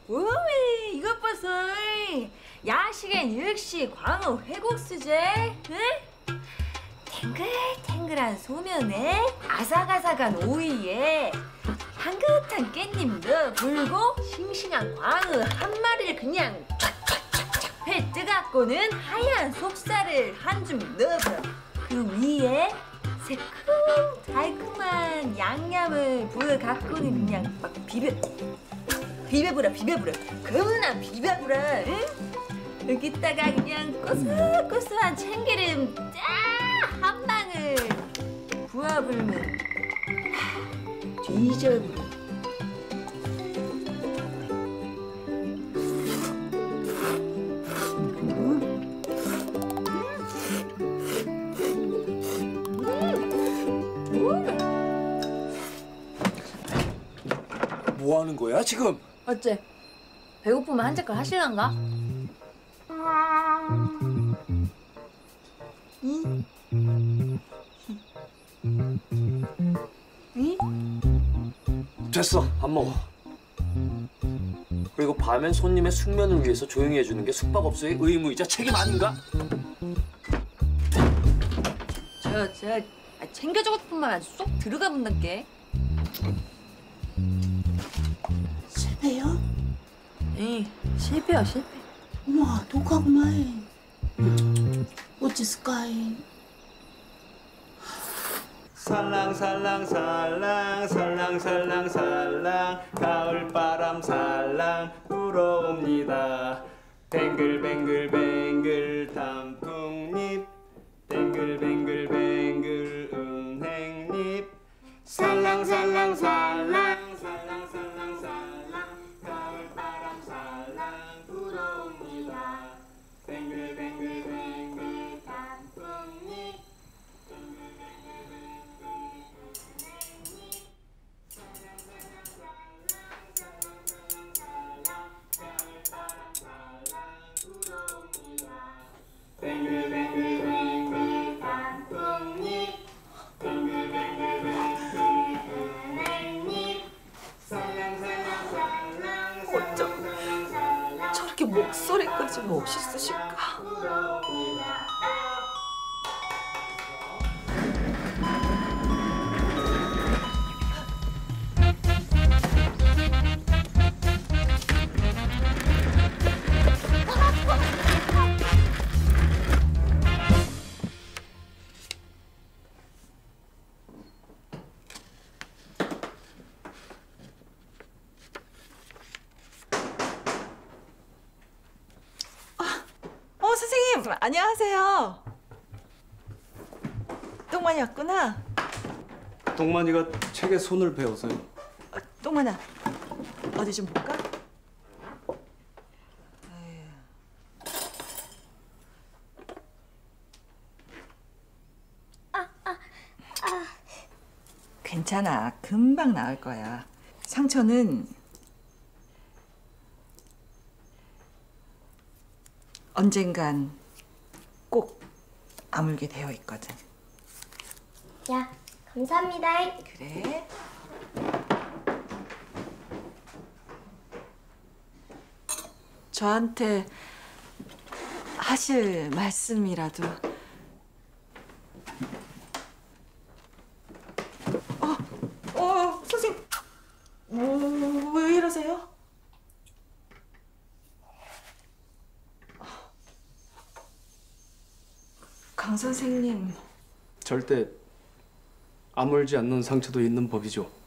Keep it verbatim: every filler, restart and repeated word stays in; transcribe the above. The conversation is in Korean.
오메 이것 봐서 야식엔 역시 광어 회국수제. 응? 탱글탱글한 소면에 아삭아삭한 오이에 향긋한 깻잎 넣어 불고 싱싱한 광어 한 마리를 그냥 촥촥촥촥 회 뜨갖고는 하얀 속살을 한 줌 넣어서 그 위에 새콤 달콤한 양념을 부어갖고는 그냥 막 비벼 비벼부라 비벼부라 겁나 비벼부라. 응? 여기다가 그냥 고소고소한 참기름 쫙 한 방울 부어불면 뒤져버려. 뭐 하는 거야 지금? 어째? 배고프면 한 젓갈 하실란가? 응? 응? 됐어, 안 먹어. 그리고 밤엔 손님의 숙면을 위해서 조용히 해주는 게 숙박업소의 의무이자 책임 아닌가? 저, 저, 챙겨주고 싶은 말 아주 쏙 들어가 본단께. 실패요? 응, 실패야, 실패. 우와, 독하구만. 어찌스까이. 살랑살랑살랑 살랑살랑살랑 가을바람 살랑 불어옵니다. 뱅글뱅글뱅글 단풍잎 뱅글뱅글뱅글 은행잎 살랑살랑살랑 살랑살랑살랑 가을바람 살랑 불어옵니다. 뱅글뱅글뱅글 단풍잎 뱅글뱅글뱅글 단풍잎 뱅글뱅글뱅글 은행잎 살랑살랑살랑 어쩜 저렇게 목소리까지 멋있으실까? 어, 선생님, 안녕하세요. 똥만이 왔구나. 동만이가 책에 손을 베어서요. 어, 똥만아, 어디 좀 볼까? 괜찮아, 금방 나을 거야. 상처는 언젠간 꼭 아물게 되어 있거든. 야, 감사합니다. 그래? 저한테 하실 말씀이라도. 어, 어, 선생님. 뭐, 왜 이러세요? 강 선생님. 절대 아물지 않는 상처도 있는 법이죠.